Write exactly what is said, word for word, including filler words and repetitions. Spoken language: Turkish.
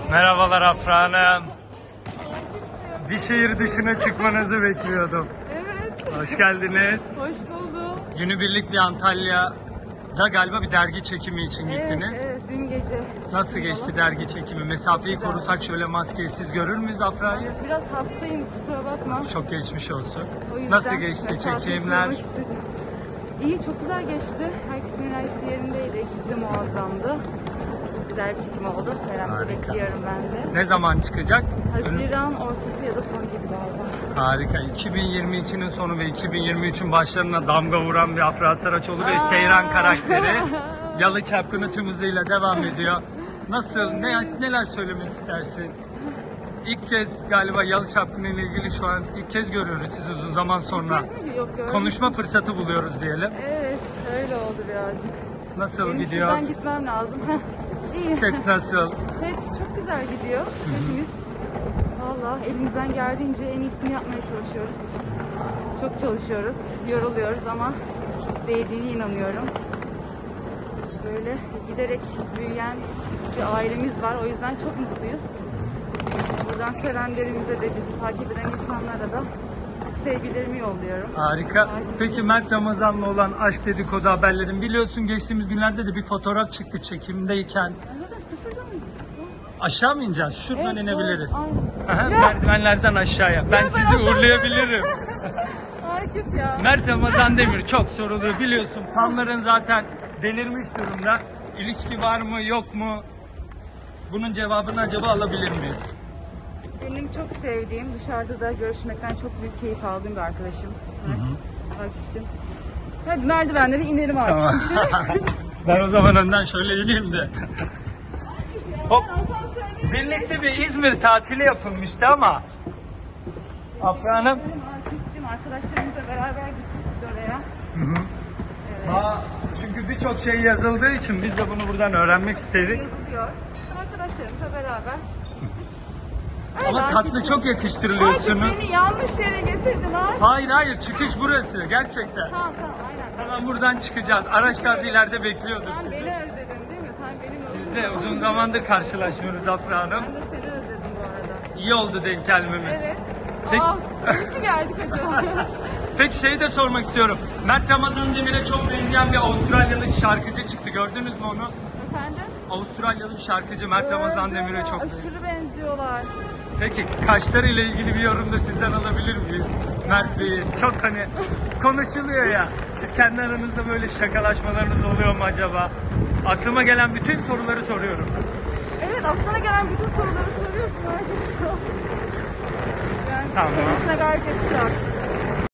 Merhabalar Afra Hanım. Bir şehir dışına çıkmanızı bekliyordum. Evet. Hoş geldiniz. Hoş buldum. Günübirlik bir Antalya'da galiba bir dergi çekimi için gittiniz. Evet, evet, dün gece. Nasıl geçti dergi çekimi? Mesafeyi korusak şöyle maskeyi siz görür müyüz Afra'yı? Biraz hastayım, kusura bakma. Çok geçmiş olsun. O yüzden Nasıl geçti mesafeyi çekimler? korumak istedim. İyi, çok güzel geçti. Herkesin enerjisi yerindeydi. Ekip de muazzamdı. Güzel bir çekim oldu. Merakla Harika. bekliyorum ben de. Ne zaman çıkacak? Haziran ortası ya da sonu gibi galiba. Harika. iki bin yirmi ikinin sonu ve iki bin yirmi üçün başlarına damga vuran bir Afra Saraçoğlu ve Aa. Seyran karakteri Yalı Çapkını tüm hızıyla devam ediyor. Nasıl? Ne, neler söylemek istersin? İlk kez galiba Yalı Çapkını ile ilgili şu an ilk kez görüyoruz sizi uzun zaman sonra. Yok, gördüm. Konuşma fırsatı buluyoruz diyelim. Evet, öyle oldu birazcık. Nasıl Benim gidiyor? şuradan gitmem lazım. Heh, iyi. Set nasıl? Set çok güzel gidiyor. Hepimiz valla elimizden geldiğince en iyisini yapmaya çalışıyoruz. Çok çalışıyoruz, yoruluyoruz ama değdiğine inanıyorum. Böyle giderek büyüyen bir ailemiz var. O yüzden çok mutluyuz. Buradan sevenlerimize de bizi takip eden insanlara da sevgilerimi yolluyorum. Harika. Peki Mert Ramazan'la olan aşk dedikodu haberlerin biliyorsun geçtiğimiz günlerde de bir fotoğraf çıktı çekimdeyken. Zaten sıfırda mı? Aşağı mı ineceğiz? Şuradan Evet, inebiliriz. aynen. Aha, Ya. merdivenlerden aşağıya. Ben ben sizi asansöre- uğurlayabilirim. Hareket ya. Mert Ramazan Demir çok soruluyor biliyorsun. Fanların zaten delirmiş durumda. İlişki var mı yok mu? Bunun cevabını acaba alabilir miyiz? Benim çok sevdiğim, dışarıda da görüşmekten çok büyük keyif aldığım bir arkadaşım. Akif'cim. Hadi merdivenleri inelim artık. Tamam. Ben o zaman önden şöyle ineyim de. Hop. Birlikte bir İzmir tatili yapılmıştı ama Afra Hanım. Akif'cim arkadaşlarımızla beraber gittik biz oraya. Aa, çünkü birçok şey yazıldığı için biz de bunu buradan öğrenmek istedik. Yazılıyor. Arkadaşlarımızla beraber. Ama Öyle tatlı Akif'cim. çok yakıştırılıyorsunuz. Akif beni yanlış yere getirdin ha. Hayır hayır çıkış burası gerçekten. Tamam tamam aynen. Hemen buradan çıkacağız. Araç da az ileride bekliyordur Sen sizi. beni özledin değil mi? Sen benim Siz de uzun zamandır karşılaşmıyoruz Afra Hanım. Ben de seni özledim bu arada. İyi oldu denk gelmemiz. Evet. Peki, Aa, iyi ki geldik acaba. peki şeyi de sormak istiyorum. Mert Ramazan Demir'e çok benzeyen bir Avustralyalı şarkıcı çıktı. Gördünüz mü onu? Efendim? Avustralyalı bir şarkıcı Mert Ramazan Gördüm. Demir'e çok benziyor. Aşırı benziyorlar. Peki kaşları ile ilgili bir yorum da sizden alabilir miyiz? Mert Bey'in çok hani konuşuluyor ya. Siz kendi aranızda böyle şakalaşmalarınız oluyor mu acaba? Aklıma gelen bütün soruları soruyorum. Evet aklına gelen bütün soruları soruyorsun. Yani Tamam. kendisine gayet yakışıyor.